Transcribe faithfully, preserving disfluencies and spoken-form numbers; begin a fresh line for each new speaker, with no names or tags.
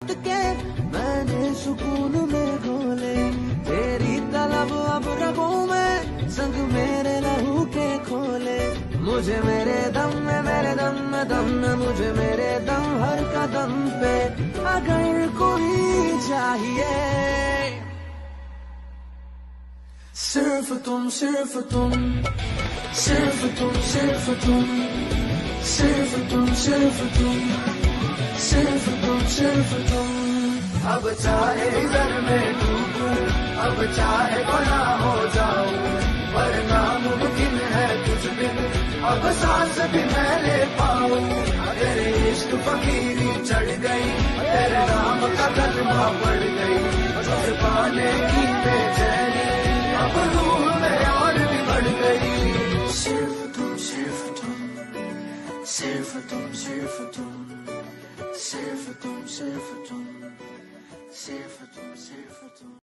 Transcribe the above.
रात के मैंने सुकून में घोले, तेरी तलब अब रगों में संग मेरे लहू के खोले। मुझे मेरे दम में मेरे दम में दम में मुझे मेरे दम हर कदम पे अगर कोई चाहिए, सिर्फ तुम सिर्फ तुम सिर्फ तुम सिर्फ तुम सिर्फ तुम सिर्फ तुम सिर्फ तुम सिर्फ तुम। अब चाहे इधर में डूबूं, अब चाहे बना हो जाऊं, पर नामुमकिन है कुछ दिन अब सांस भी मैं ले पाऊं। तेरे इश्क फकीरी चढ़ गई, तेरे नाम का कलमा पड़ गई, तुझे पाने की बेचैनी अब रूह में और भी बढ़ गई। सिर्फ तुम सिर्फ तुम सिर्फ तुम सिर्फ तुम सिर्फ तुम सिर्फ तुम सिर्फ तुम सिर्फ तुम।